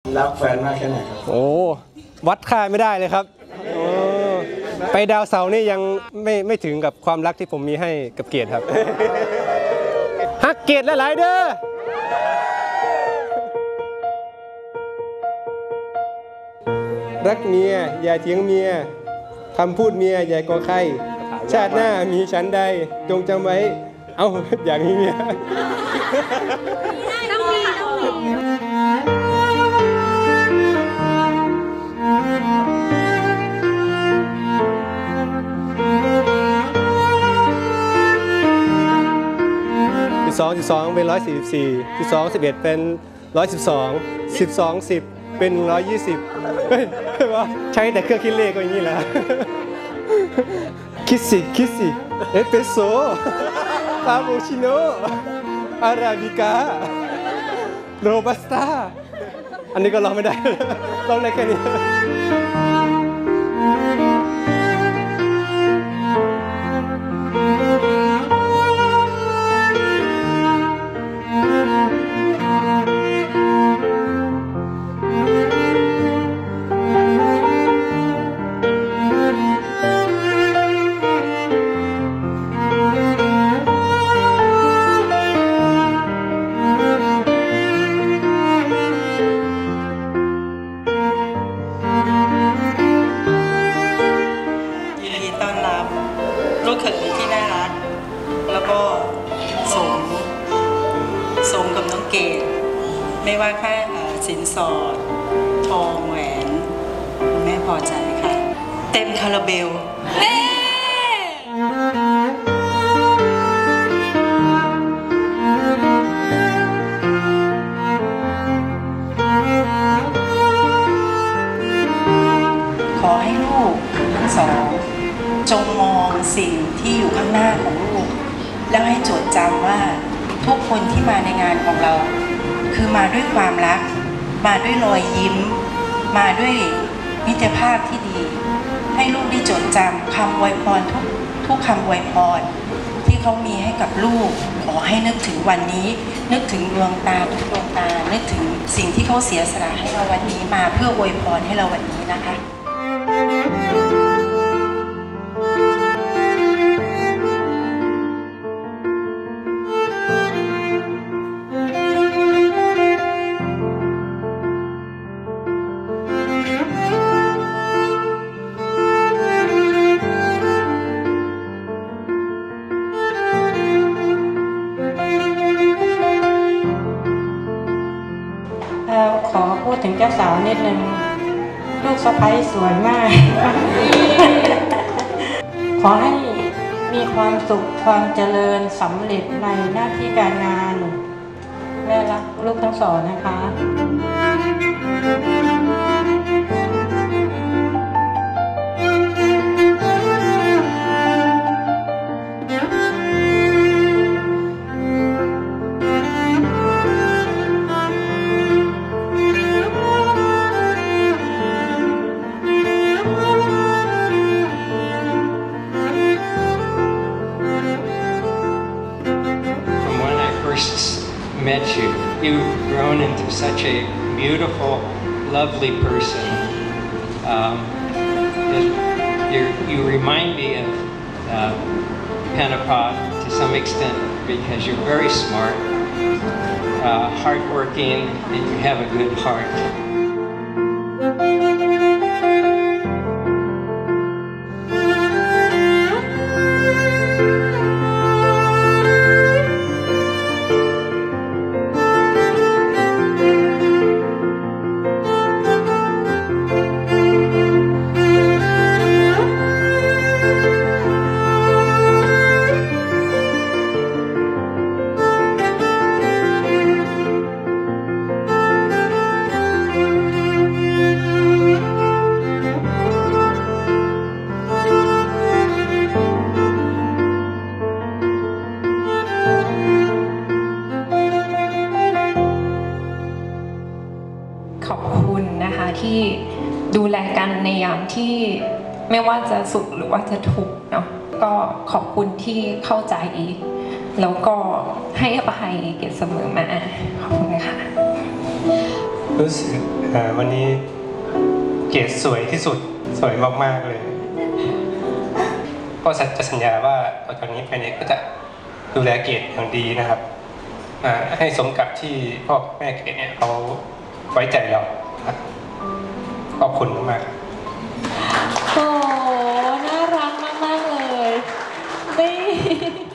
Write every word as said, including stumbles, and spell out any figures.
รักแฟนมากแค่ไหนครับโอ้วัดค่าไม่ได้เลยครับโอ้ไปดาวเสาร์นี่ยังไม่ไม่ถึงกับความรักที่ผมมีให้กับเกดครับฮักเกดหลายๆเด้อรักเมียอย่าเถียงเมียคำพูดเมียอย่าก่อใครชาติหน้ามีฉันใดจงจำไว้เอ้าอยากมีเมียสิบสองจุดสองเป็นร้อยสี่สิบสี่สิบสองสิบเอ็ดเป็นร้อยสิบสองสิบสองสิบเป็นร้อยยี่สิบว่าใช้แต่เครื่องคิดเลขก็อย่างนี้แหละคิดสิคิดสิเอสเปรสโซ่คาปูชิโน่อาราบิก้าโรบัสต้าอันนี้ก็ร้องไม่ได้ร้องได้แค่นี้ลูกเขยที่น่ารักแล้วก็สมสมกับน้องเกดไม่ว่าค่าสินสอดทองแหวนแม่พอใจค่ะเต็มคาราเบลขอให้ลูกทั้งสองจงมองสิ่งที่อยู่ข้างหน้าของลูกแล้วให้จดจำว่าทุกคนที่มาในงานของเราคือมาด้วยความรักมาด้วยรอยยิ้มมาด้วยมิตรภาพที่ดีให้ลูกได้จดจำคำอวยพรทุกทุกคำอวยพรที่เขามีให้กับลูกขอให้นึกถึงวันนี้นึกถึงดวงตาทุกดวงตานึกถึงสิ่งที่เขาเสียสละให้เราวันนี้มาเพื่ออวยพรให้เราวันนี้นะคะขอพูดถึงเจ้าสาวนิดนึงลูกสะใภ้สวยมาก ขอให้มีความสุขความเจริญสำเร็จในหน้าที่การงานแม่รักลูกทั้งสองนะคะ met you. You've grown into such a beautiful, lovely person. Um, you remind me of uh, Panapot to some extent because you're very smart, uh, hardworking, and you have a good heart. ที่ดูแลกันในยามที่ไม่ว่าจะสุขหรือว่าจะทุกข์เนาะก็ขอบคุณที่เข้าใจแล้วก็ให้อภัยเกียรติเสมอมาขอบคุณค่ะรู้สึกอ่าวันนี้เกรดสวยที่สุดสวยมากๆเลยก็จะสัญญาว่าต่อจากนี้ไปเนี่ยก็จะดูแลเกรดอย่างดีนะครับอ่าให้สมกับที่พ่อแม่เกรดเนี่ยเขาไว้ใจเราครับขอบคุณมากครับโอ้น่ารักมากๆเลยนี่